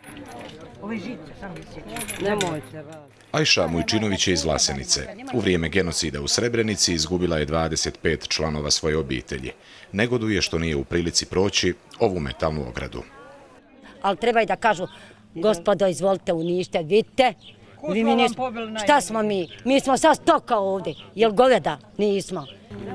Ajša Mujčinović je iz Vlasenice. U vrijeme genocida u Srebrenici izgubila je 25 članova svoje obitelji. Negoduje što nije u prilici proći ovu metalnu ogradu. Ali treba i da kažu, gospodo, izvolite unište, vidite. Šta smo mi? Mi smo sad stoka ovdje. Jel goveda? Nismo.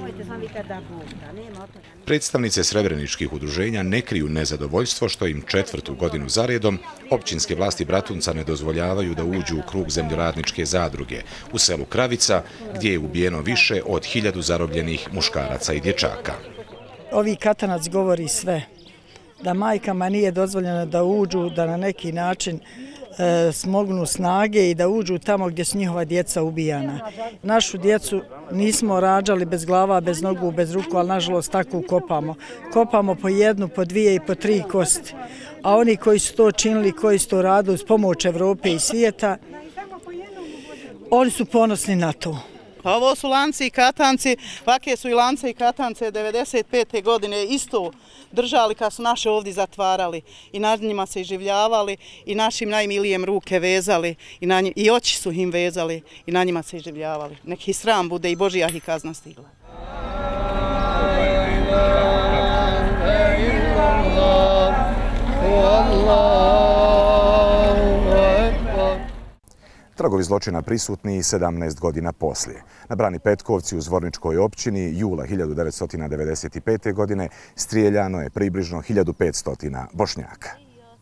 Predstavnice srebreničkih udruženja ne kriju nezadovoljstvo što im 4. godinu zaredom općinske vlasti Bratunca ne dozvoljavaju da uđu u krug zemljoradničke zadruge u selu Kravica, gdje je ubijeno više od 1000 zarobljenih muškaraca i dječaka. Ovi katanac govori sve. Da majkama nije dozvoljeno da uđu, da na neki način smognu snage i da uđu tamo gdje su njihova djeca ubijana. Našu djecu nismo rađali bez glava, bez nogu, bez ruku, ali nažalost tako ukopamo. Kopamo po 1, po 2 i po 3 kosti. A oni koji su to činili, koji su to radili uz pomoć Evrope i svijeta, oni su ponosni na to. Ovo su lanci i katanci, ovakve su i lance i katance 95. godine isto držali kad su naše ovdje zatvarali i na njima se iživljavali i našim najmilijem ruke vezali i oči su im vezali i na njima se iživljavali. Nek ih sram bude i Božija ih kazna stigla. Tragovi zločina prisutni 17 godina poslije. Na Brani Petkovci u Zvorničkoj općini jula 1995. godine strijeljano je približno 1500 Bošnjaka.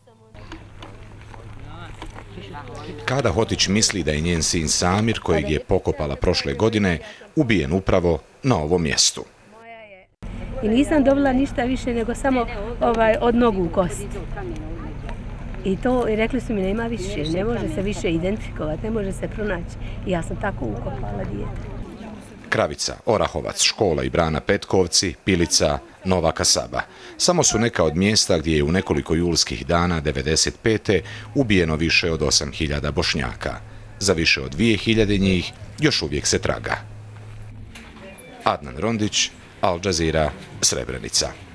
Kada Hotić misli da je njen sin Samir, kojeg je pokopala prošle godine, ubijen upravo na ovom mjestu. I nisam dobila ništa više nego samo od nogu u kosti. I rekli su mi nema više, ne može se više identifikovati, ne može se pronaći. I ja sam tako ukopala dijete. Kravica, Orahovac, škola i Brana Petkovci, Pilica, Nova Kasaba. Samo su neka od mjesta gdje je u nekoliko julskih dana 95. ubijeno više od 8000 Bošnjaka. Za više od 2000 njih još uvijek se traga. Adnan Rondić, Al Jazeera, Srebrenica.